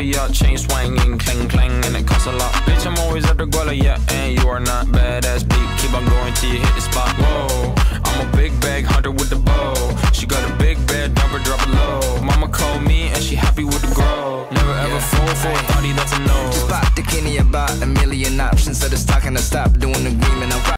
for your chain swinging, clang clang, and it costs a lot. Bitch, I'm always at the guala, yeah, and you are not badass beat. Keep on going till you hit the spot. Whoa, I'm a big bag hunter with the bow. She got a big bed, number drop it low. Mama called me and she happy with the grow. Never ever fall for a thotty, that's a no. Just pop the Kenny about a million options, so just talking to stop doing